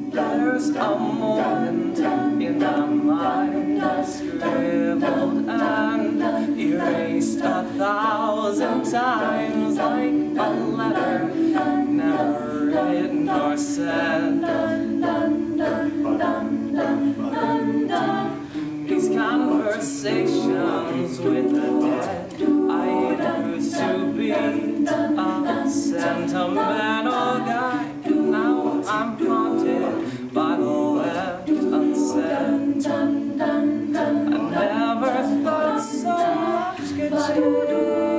There's a moment in my mind I scribbled and erased 1,000 times, like a letter never written or sent. These conversations with the dead, I used to be a sentimental guy. Now I'm haunted by the left unsaid. I never thought so much could change.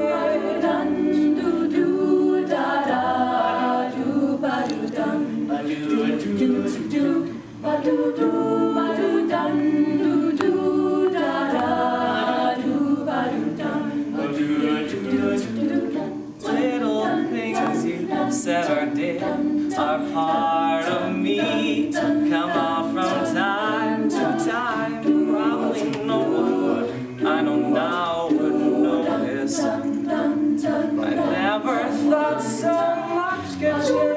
Little things you said or did are part of me, come off from time to time. Probably no one I know now would notice. I never thought so much could change.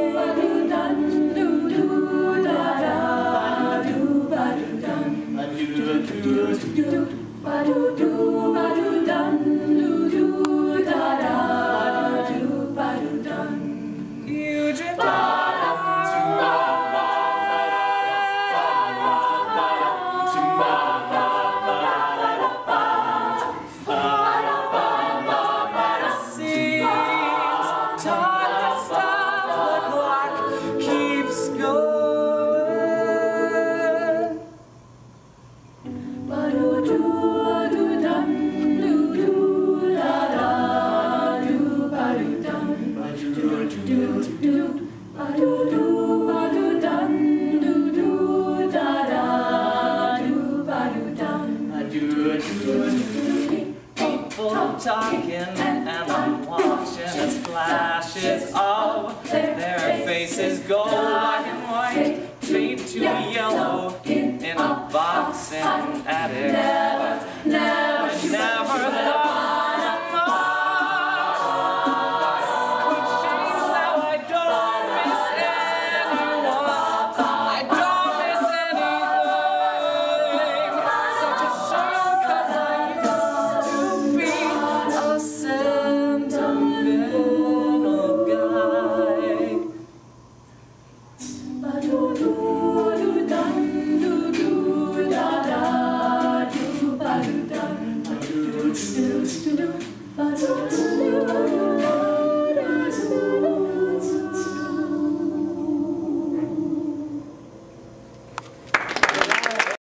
You drift people talking and I'm watching as flashes of their faces go black and white, fade to yellow in a box in an attic. Never thought do